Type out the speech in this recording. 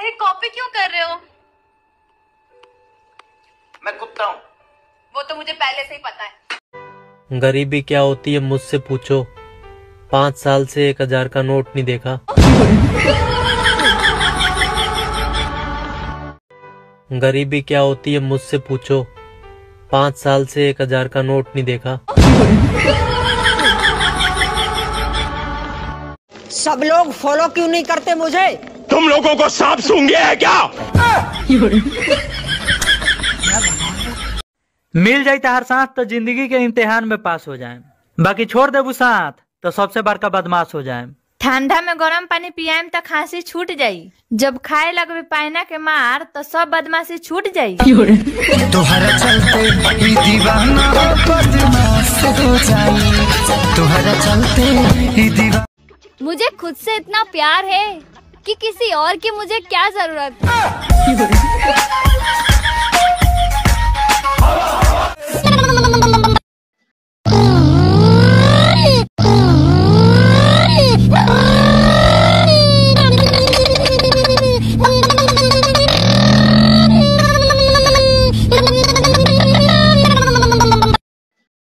अरे कॉपी क्यों कर रहे हो? मैं कुत्ता हूँ। वो तो मुझे पहले से ही पता है। गरीबी क्या होती है मुझसे पूछो, 5 साल से 1000 का नोट नहीं देखा। गरीबी क्या होती है मुझसे पूछो, 5 साल से 1000 का नोट नहीं देखा। सब लोग फॉलो क्यों नहीं करते मुझे? तुम लोगों को सांप सूंघ गया है क्या? मिल जाता हर साथ तो जिंदगी के इम्तिहान में पास हो जाए, बाकी छोड़ देबू साथ तो सबसे बड़का बदमाश हो जाए। ठंडा में गरम पानी पियाम तो खांसी छूट जाई, जब खाए लगबे पाइना के मार तो सब बदमाशी छूट जाई। तुहरा चलते ही दीवाना बदमाश हो जाई, तुहरा चलते ही दीवाना। मुझे खुद से इतना प्यार है कि किसी और की मुझे क्या जरूरत।